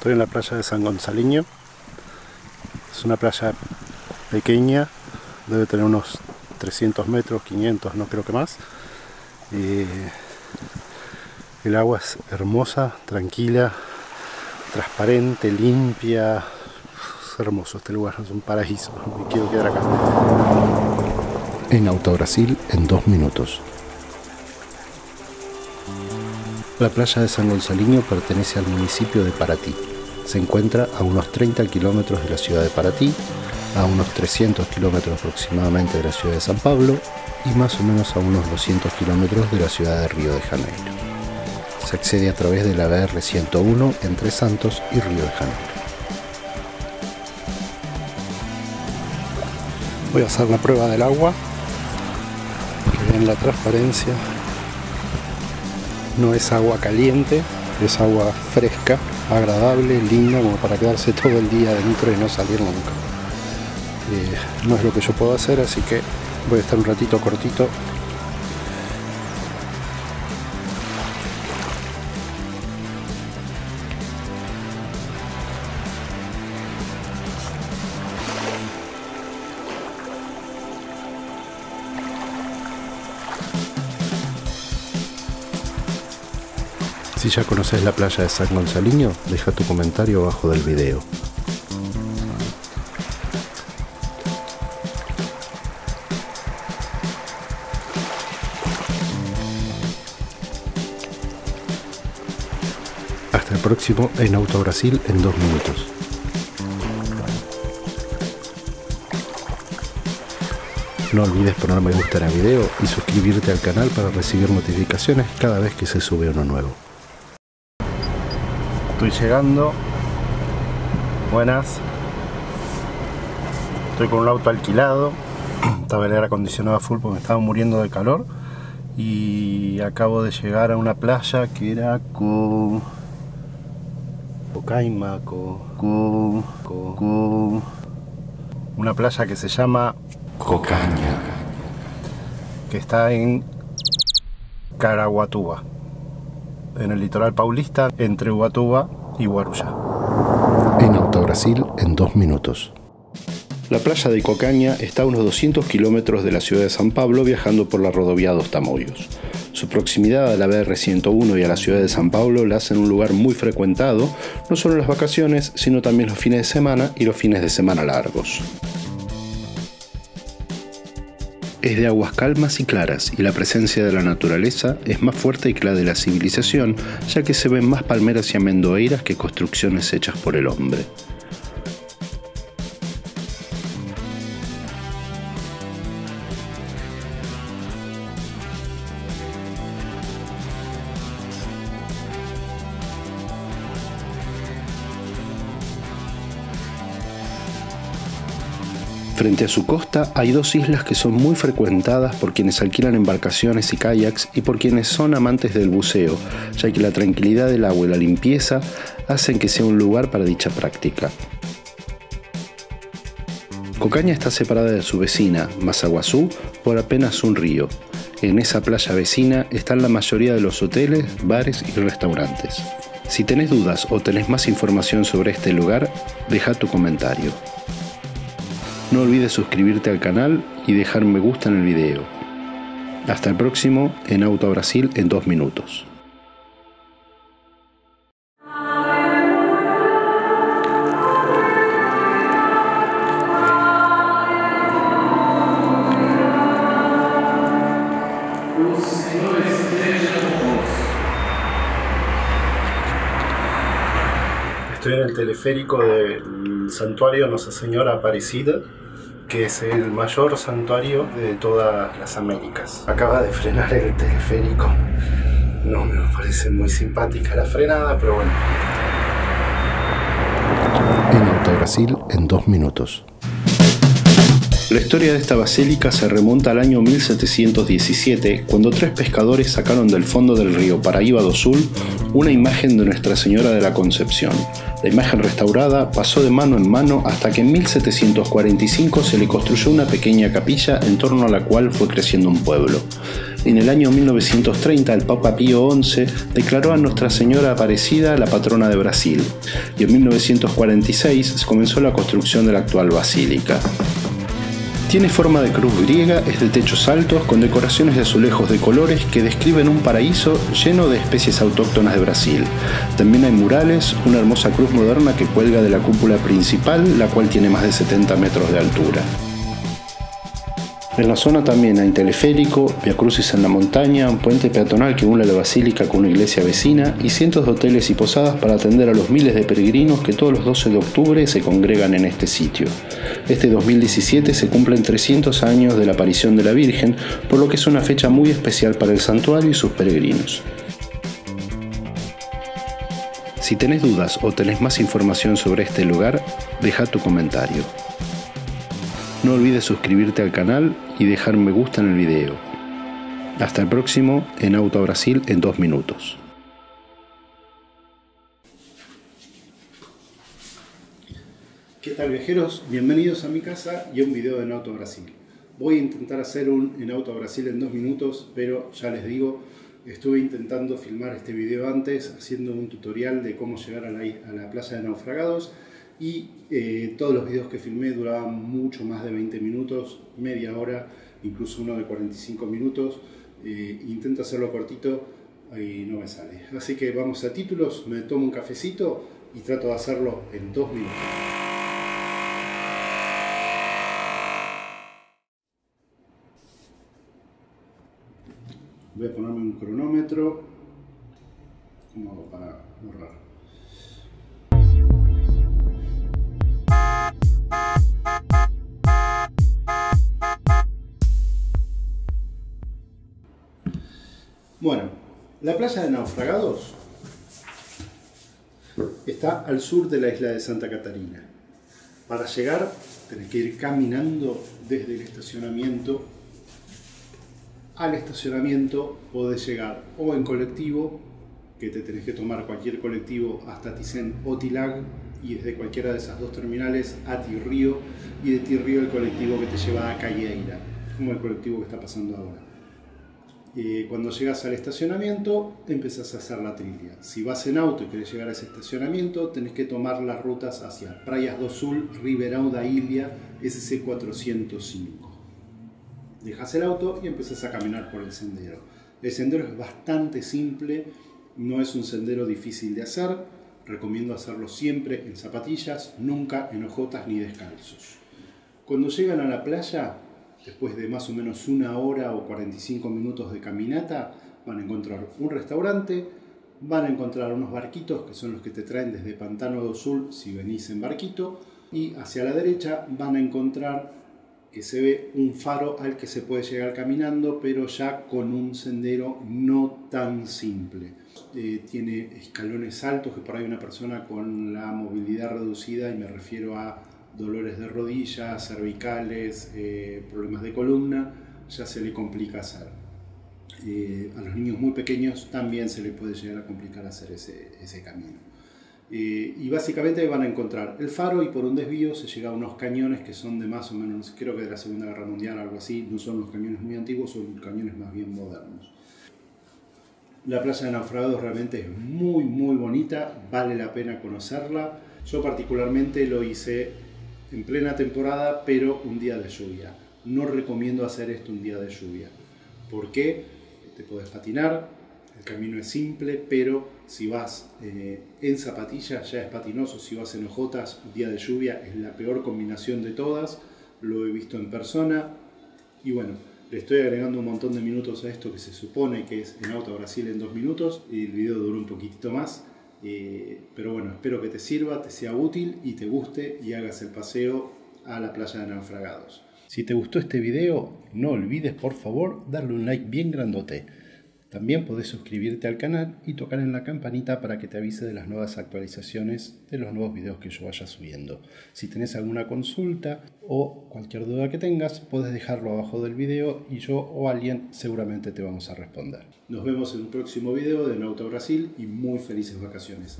Estoy en la playa de San Gonzaliño. Es una playa pequeña, debe tener unos 300 metros, 500, no creo que más. El agua es hermosa, tranquila, transparente, limpia. Es hermoso este lugar, es un paraíso. Me quiero quedar acá. En Autobrasil en 2 minutos. La playa de San Gonzaliño pertenece al municipio de Paraty. Se encuentra a unos 30 kilómetros de la ciudad de Paraty, a unos 300 kilómetros aproximadamente de la ciudad de San Pablo y más o menos a unos 200 kilómetros de la ciudad de Río de Janeiro. Se accede a través de la BR-101 entre Santos y Río de Janeiro. Voy a hacer la prueba del agua. Que vean la transparencia. No es agua caliente, es agua fresca, agradable, linda, como para quedarse todo el día adentro y no salir nunca. No es lo que yo puedo hacer, así que voy a estar un ratito cortito. Si ya conoces la playa de San Gonzaliño, deja tu comentario abajo del video. Hasta el próximo en Autobrasil en 2 minutos. No olvides poner me gusta en el video y suscribirte al canal para recibir notificaciones cada vez que se sube uno nuevo. Estoy llegando. Buenas. Estoy con un auto alquilado. Estaba el aire acondicionado a full porque me estaba muriendo de calor. Y acabo de llegar a una playa que era una playa que se llama Cocaña, que está en Caraguatúa, en el litoral paulista, entre Ubatuba y Guarujá. En Autobrasil en 2 minutos. La playa de Cocaña está a unos 200 kilómetros de la ciudad de San Pablo, viajando por la rodovía Dos Tamoios. Su proximidad a la BR-101 y a la ciudad de San Pablo la hacen un lugar muy frecuentado, no solo en las vacaciones, sino también los fines de semana y los fines de semana largos. Es de aguas calmas y claras, y la presencia de la naturaleza es más fuerte que la de la civilización, ya que se ven más palmeras y amendoeiras que construcciones hechas por el hombre. Frente a su costa hay 2 islas que son muy frecuentadas por quienes alquilan embarcaciones y kayaks y por quienes son amantes del buceo, ya que la tranquilidad del agua y la limpieza hacen que sea un lugar para dicha práctica. Cocaña está separada de su vecina, Massaguazú, por apenas un río. En esa playa vecina están la mayoría de los hoteles, bares y restaurantes. Si tenés dudas o tenés más información sobre este lugar, deja tu comentario. No olvides suscribirte al canal y dejar me gusta en el video. Hasta el próximo en Autobrasil en 2 minutos. Estoy en el teleférico del santuario Nuestra Señora Aparecida, que es el mayor santuario de todas las Américas. Acaba de frenar el teleférico. No me parece muy simpática la frenada, pero bueno. En Autobrasil en 2 minutos. La historia de esta basílica se remonta al año 1717, cuando 3 pescadores sacaron del fondo del río Paraíba do Sul una imagen de Nuestra Señora de la Concepción. La imagen restaurada pasó de mano en mano hasta que en 1745 se le construyó una pequeña capilla en torno a la cual fue creciendo un pueblo. En el año 1930 el Papa Pío XI declaró a Nuestra Señora Aparecida la patrona de Brasil y en 1946 comenzó la construcción de la actual basílica. Tiene forma de cruz griega, es de techos altos con decoraciones de azulejos de colores que describen un paraíso lleno de especies autóctonas de Brasil. También hay murales, una hermosa cruz moderna que cuelga de la cúpula principal, la cual tiene más de 70 metros de altura. En la zona también hay teleférico, viacrucis en la montaña, un puente peatonal que une la basílica con una iglesia vecina y cientos de hoteles y posadas para atender a los miles de peregrinos que todos los 12 de octubre se congregan en este sitio. Este 2017 se cumplen 300 años de la aparición de la Virgen, por lo que es una fecha muy especial para el santuario y sus peregrinos. Si tenés dudas o tenés más información sobre este lugar, deja tu comentario. No olvides suscribirte al canal y dejar me gusta en el video. Hasta el próximo en Auto Brasil en 2 minutos. ¿Qué tal, viajeros? Bienvenidos a mi casa y a un video de Enauto Brasil. Voy a intentar hacer un Enauto Brasil en 2 minutos, pero ya les digo, estuve intentando filmar este video antes, haciendo un tutorial de cómo llegar a la playa de Naufragados. Y todos los videos que filmé duraban mucho más de 20 minutos, media hora, incluso uno de 45 minutos. Intento hacerlo cortito y no me sale. Así que vamos a títulos, me tomo un cafecito y trato de hacerlo en 2 minutos. Voy a ponerme un cronómetro. ¿Cómo hago para borrar? Bueno, la playa de Naufragados está al sur de la isla de Santa Catarina. Para llegar tenés que ir caminando desde el estacionamiento. Al estacionamiento podés llegar o en colectivo, que te tenés que tomar cualquier colectivo hasta Tisén o Tilag, y desde cualquiera de esas dos terminales a Tirrío, y de Tirrío el colectivo que te lleva a Calleira, como el colectivo que está pasando ahora. Cuando llegas al estacionamiento empezás a hacer la trilla. Si vas en auto y querés llegar a ese estacionamiento, tenés que tomar las rutas hacia Praias do Sul, Ribeirão da Ilha, SC 405. Dejas el auto y empezás a caminar por el sendero. El sendero es bastante simple, no es un sendero difícil de hacer. Recomiendo hacerlo siempre en zapatillas, nunca en ojotas ni descalzos. Cuando llegan a la playa, después de más o menos 1 hora o 45 minutos de caminata, van a encontrar un restaurante, van a encontrar unos barquitos que son los que te traen desde Pantano do Sul si venís en barquito, y hacia la derecha van a encontrar que se ve un faro al que se puede llegar caminando, pero ya con un sendero no tan simple. Tiene escalones altos que por ahí una persona con la movilidad reducida, y me refiero a dolores de rodillas, cervicales, problemas de columna, ya se le complica hacer. A los niños muy pequeños también se les puede llegar a complicar hacer ese camino. Y básicamente van a encontrar el faro, y por un desvío se llega a unos cañones que son de más o menos, creo que de la Segunda Guerra Mundial, algo así. No son los cañones muy antiguos, son cañones más bien modernos. La playa de Naufragados realmente es muy bonita, vale la pena conocerla. Yo particularmente lo hice en plena temporada, pero un día de lluvia. No recomiendo hacer esto un día de lluvia. ¿Por qué? Te podés patinar, el camino es simple, pero si vas en zapatillas ya es patinoso. Si vas en ojotas, un día de lluvia es la peor combinación de todas. Lo he visto en persona y bueno, le estoy agregando un montón de minutos a esto que se supone que es Enauto Brasil en 2 minutos, y el video duró un poquitito más. Pero bueno, espero que te sirva, te sea útil y te guste y hagas el paseo a la playa de Naufragados. Si te gustó este video, no olvides por favor darle un like bien grandote. También podés suscribirte al canal y tocar en la campanita para que te avise de las nuevas actualizaciones de los nuevos videos que yo vaya subiendo. Si tenés alguna consulta o cualquier duda que tengas, podés dejarlo abajo del video y yo o alguien seguramente te vamos a responder. Nos vemos en un próximo video de Enauto Brasil y muy felices vacaciones.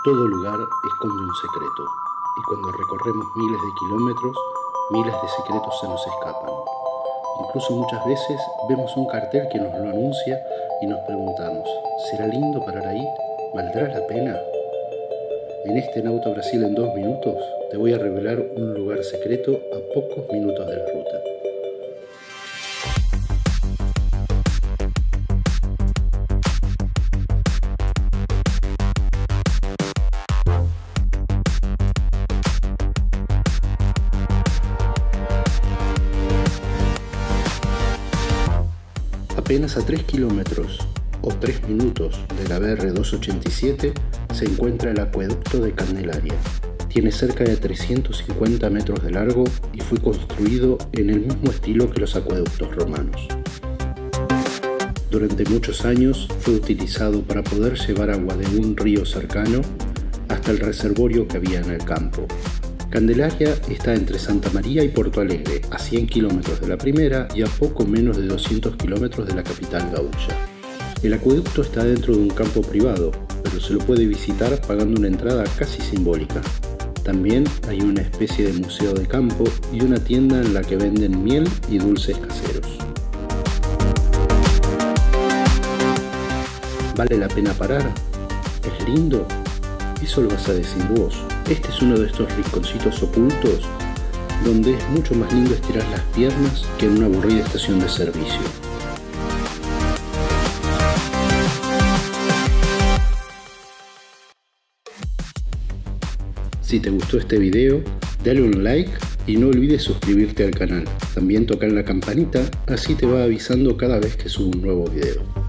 Todo lugar esconde un secreto, y cuando recorremos miles de kilómetros, miles de secretos se nos escapan. Incluso muchas veces vemos un cartel que nos lo anuncia y nos preguntamos, ¿será lindo parar ahí? ¿Valdrá la pena? En este Nauta Brasil en 2 minutos te voy a revelar un lugar secreto a pocos minutos de la ruta. Apenas a 3 kilómetros o 3 minutos de la BR-287 se encuentra el acueducto de Candelaria. Tiene cerca de 350 metros de largo y fue construido en el mismo estilo que los acueductos romanos. Durante muchos años fue utilizado para poder llevar agua de un río cercano hasta el reservorio que había en el campo. Candelaria está entre Santa María y Porto Alegre, a 100 kilómetros de la primera y a poco menos de 200 kilómetros de la capital gaúcha. El acueducto está dentro de un campo privado, pero se lo puede visitar pagando una entrada casi simbólica. También hay una especie de museo de campo y una tienda en la que venden miel y dulces caseros. ¿Vale la pena parar? ¿Es lindo? Eso lo vas a decir vos. Este es uno de estos rinconcitos ocultos donde es mucho más lindo estirar las piernas que en una aburrida estación de servicio. Si te gustó este video, dale un like y no olvides suscribirte al canal. También tocar la campanita, así te va avisando cada vez que subo un nuevo video.